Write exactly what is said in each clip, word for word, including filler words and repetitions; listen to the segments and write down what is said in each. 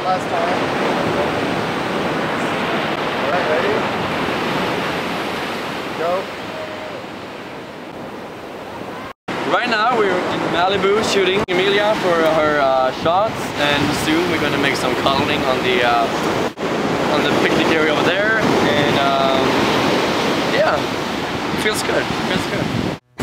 last time. Alright, ready? Go. Right now we're in Malibu shooting Emilia for her uh, shots, and soon we're gonna make some cuddling on the uh, on the picnic area over there, and um, yeah, it feels good. It feels good.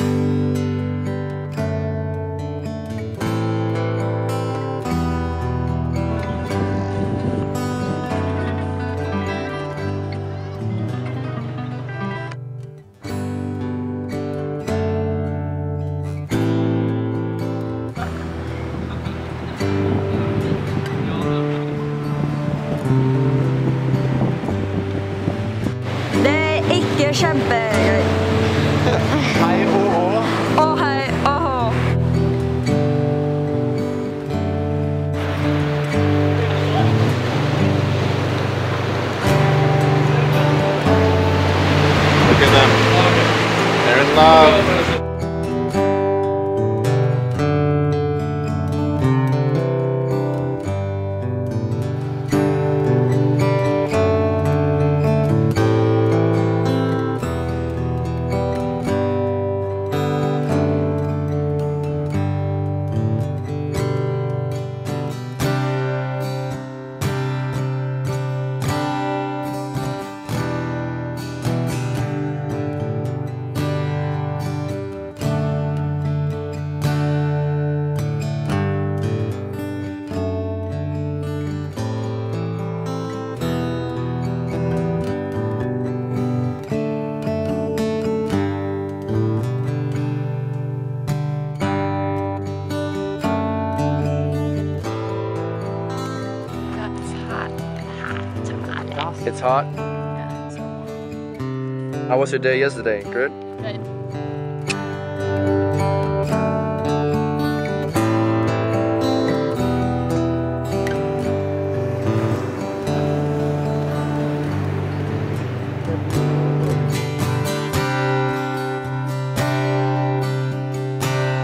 Kjempegøy. Hei og hå. Å hei og hå. Look at them. They're in love. It's hot? Yeah, it's so hot. How was your day yesterday? Good? Good.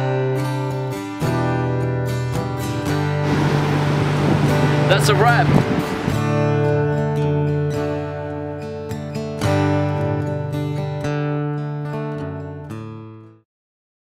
That's a wrap.